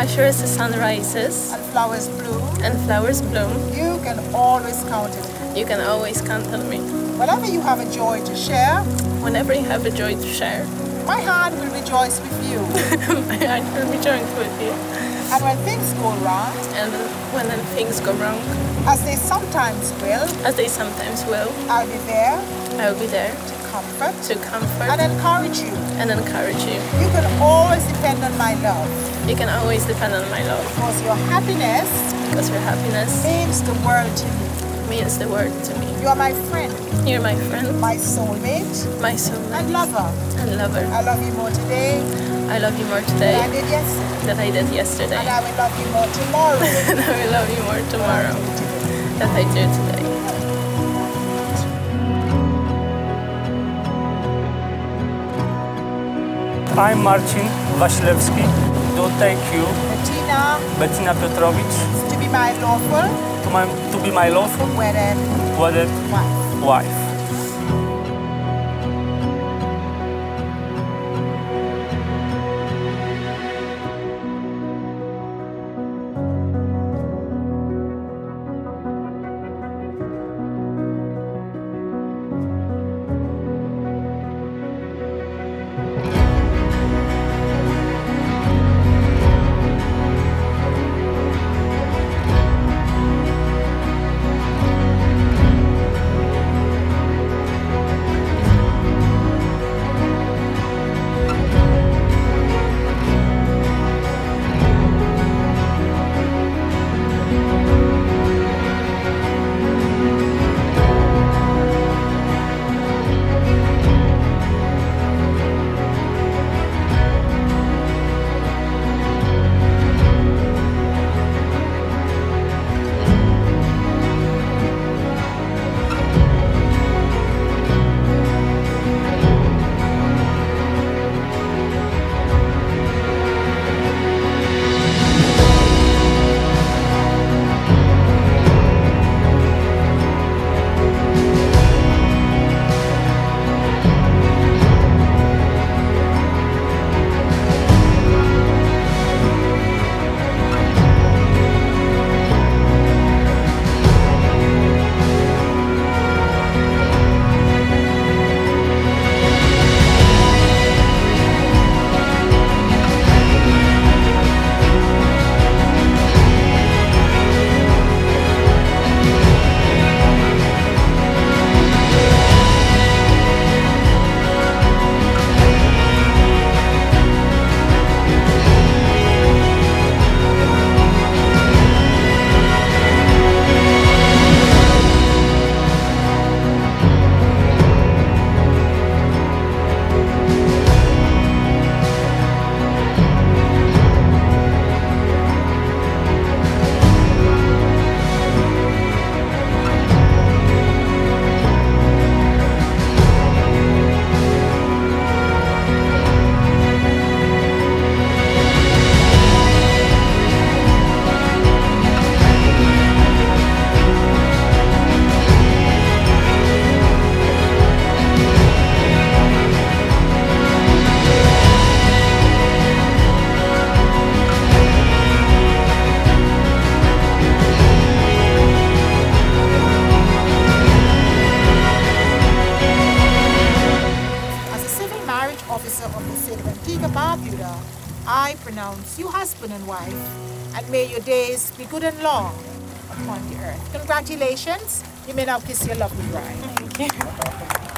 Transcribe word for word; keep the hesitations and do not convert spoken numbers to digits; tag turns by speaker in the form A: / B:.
A: as sure as the sun rises
B: and flowers bloom,
A: and flowers bloom,
B: you can always count on me.
A: you can always count on me.
B: Whenever you have a joy to share,
A: Whenever you have a joy to share,
B: my heart will rejoice with you.
A: my heart will be joined with you.
B: And when things go wrong,
A: And when then things go wrong,
B: as they sometimes will,
A: as they sometimes will,
B: I'll be there
A: I will be there
B: to comfort
A: to comfort
B: and encourage you.
A: and encourage you.
B: You can always depend on my love,
A: You can always depend on my love,
B: because your happiness
A: because your happiness
B: means the world to me.
A: means the world to me.
B: You are my friend,
A: You're my friend,
B: my soulmate,
A: my soulmate,
B: and lover.
A: and lover.
B: I love you more today
A: I love you more
B: than
A: today
B: I did yesterday.
A: than I did yesterday.
B: And I will love you more tomorrow
A: And I will love you more tomorrow than I do today.
C: I'm Marcin Wasilewski. Do take you,
B: Betina,
C: Betina Piotrowicz,
B: to be my lawful
C: to, my, to be my lawful
B: wedded
C: wedded
B: wife.
C: wife.
B: I pronounce you husband and wife, and may your days be good and long upon the earth. Congratulations. You may now kiss your lovely bride.
A: Thank you.